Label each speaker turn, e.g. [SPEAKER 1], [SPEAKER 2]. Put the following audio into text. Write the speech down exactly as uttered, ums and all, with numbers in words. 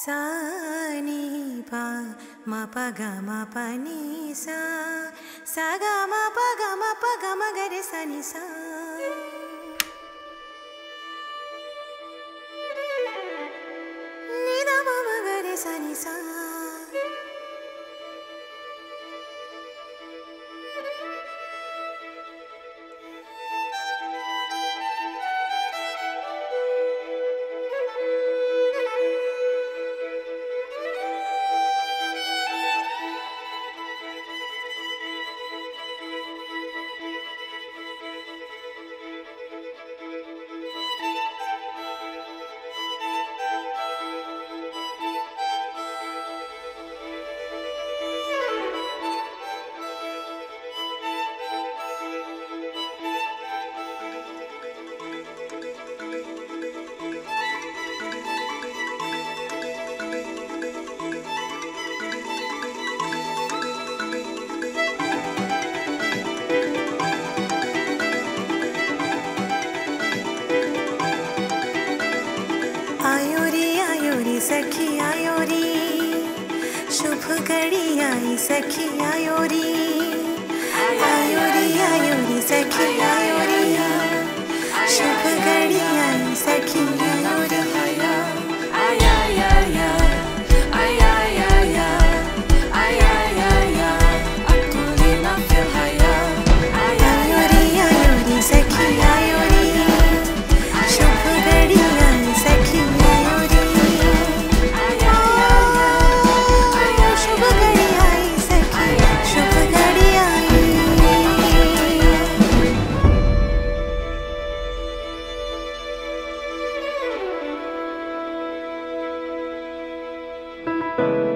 [SPEAKER 1] सा नी पा मा पा गा मा पा नी सा सा गा मा पा गा मा पा गा मा गा रे सा नी सा नी दा मा मा गा रे सा नी सा सखी आयो री शुभ घड़ी आई सखी आयो री आयो री आयो री सखी आयो री शुभ घड़ी आई सखी आयो री आया या या आया या या आया या या अतुली ना फिर हया आयो री आयो री सखी आयो री शुभ घड़ी आई सखी आयो री
[SPEAKER 2] you